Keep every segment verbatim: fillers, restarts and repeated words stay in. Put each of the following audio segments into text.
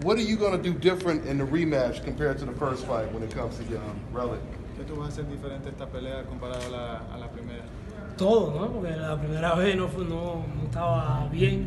What are you going to do different in the rematch compared to the first fight when it comes to um, Relic? ¿Qué tú vas a hacer diferente esta pelea comparado a la, a la primera? Todo, ¿no? Porque la primera vez no, fue, no, no estaba bien.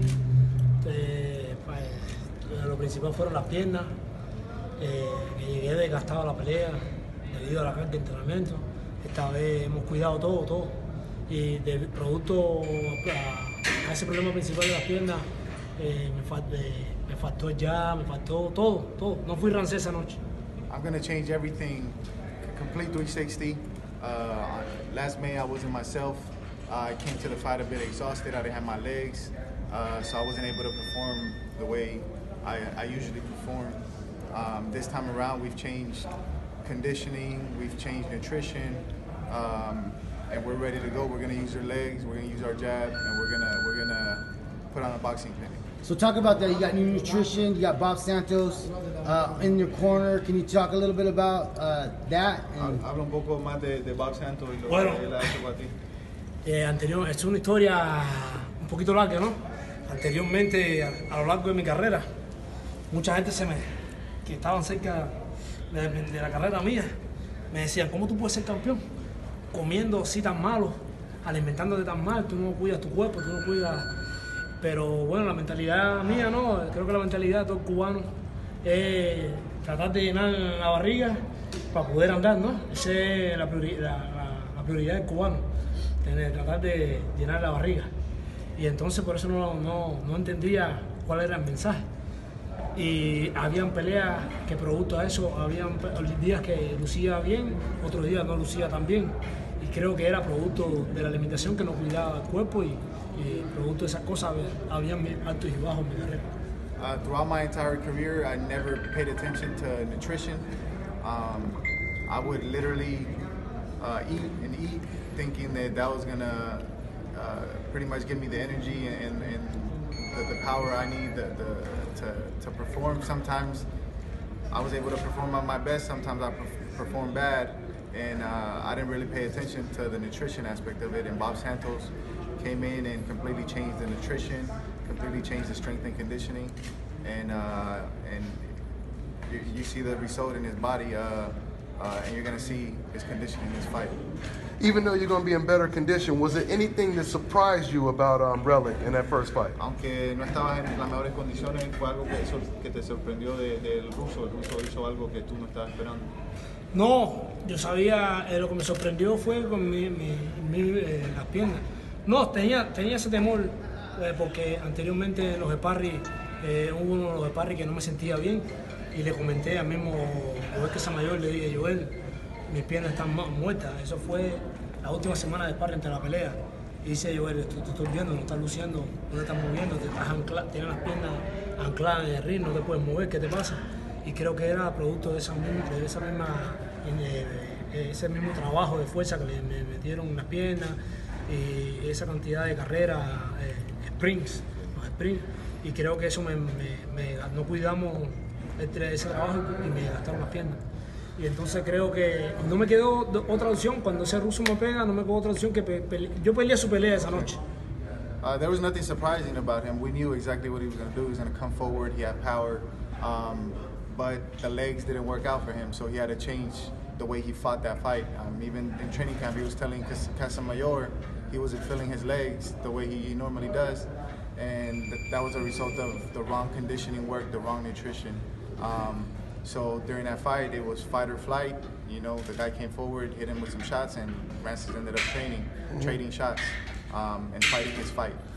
Eh, pues, lo principal fueron las piernas. Eh, que llegué desgastado a la pelea debido a la carga de entrenamiento. Esta vez hemos cuidado todo, todo. Y de producto a, a ese problema principal de las piernas, eh, me, fal, eh, me faltó ya, me faltó todo, todo. No fui rancé esa noche. I'm going to change everything, complete three sixty. Uh, last May I wasn't myself. Uh, I came to the fight a bit exhausted. I didn't have my legs, uh, so I wasn't able to perform the way I, I usually perform. Um, this time around, we've changed conditioning, we've changed nutrition, um, and we're ready to go. We're gonna use our legs, we're gonna use our jab, and we're gonna we're gonna put on a boxing clinic. So talk about that. You got new nutrition. You got Bob Santos uh, in your corner. Can you talk a little bit about uh, that? And Habla un poco más de, de Bob Santos y lo bueno, que él ha hecho para ti. Eh, anterior, es una historia un poquito larga, ¿no? Anteriormente, a, a lo largo de mi carrera, mucha gente se me, que estaban cerca de, de la carrera mía, me decían, ¿cómo tú puedes ser campeón? Comiendo así tan malo, alimentándote tan mal, tú no cuidas tu cuerpo, tú no cuidas... Pero bueno, la mentalidad mía, ¿no? Creo que la mentalidad de todo cubano es tratar de llenar la barriga para poder andar, ¿no? Esa es la, priori la, la, la prioridad del cubano, tener, tratar de llenar la barriga. Y entonces por eso no, no, no entendía cuál era el mensaje. Y habían peleas que producto a eso, habían días que lucía bien, otros días no lucía tan bien. Y creo que era producto de la alimentación que no cuidaba el cuerpo y, y producto de esas cosas habían altos y bajos en mi carrera. Uh, throughout my entire career, I never paid attention to nutrition. Um, I would literally uh, eat and eat, thinking that that was gonna uh, pretty much give me the energy and, and the, the power I need the, the, to, to perform. Sometimes I was able to perform at my best, sometimes I performed bad, and uh, I didn't really pay attention to the nutrition aspect of it. And Bob Santos came in and completely changed the nutrition, completely changed the strength and conditioning, and uh, and you, you see the result in his body, uh, uh, and you're gonna see his condition in this fight. Even though you're going to be in better condition, was there anything that surprised you about um, Relic in that first fight? Aunque no estabas en las mejores condiciones, ¿fue algo que, eso, que te sorprendió del de, de ruso? ¿El ruso hizo algo que tú no estabas esperando? No, yo sabía, eh, lo que me sorprendió fue con mi, mi, mi, eh, las piernas. No, tenía, tenía ese temor, eh, porque anteriormente en los sparring, eh, hubo uno de los sparring que no me sentía bien, y le comenté al mismo Joel Casamayor, le dije, Joel, mis piernas están muertas. Eso fue la última semana de sparring entre la pelea. Y dice Joel, tú te estás viendo, no estás luciendo, no te estás moviendo, te estás ancla, tienes las piernas ancladas en el ring, no te puedes mover, ¿qué te pasa? Y creo que era producto de esa, de esa misma, de ese mismo trabajo de fuerza que le me metieron en las piernas y esa cantidad de carreras, eh, sprints, los sprints. Y creo que eso me, me, me no cuidamos entre ese trabajo y me gastaron las piernas. Y entonces creo que no me quedó otra opción, cuando ese ruso me pega, no me quedó otra opción que pe pele yo peleé su pelea esa noche. Uh, there was nothing surprising about him. We knew exactly what he was going to do. He was going to come forward, he had power, um, but the legs didn't work out for him, so he had to change the way he fought that fight. Um, even in training camp, he was telling Casamayor he wasn't feeling his legs the way he normally does, and th that was a result of the wrong conditioning work, the wrong nutrition. Um, So during that fight, it was fight or flight. You know, the guy came forward, hit him with some shots, and Francis ended up training, mm-hmm. trading shots, um, and fighting his fight.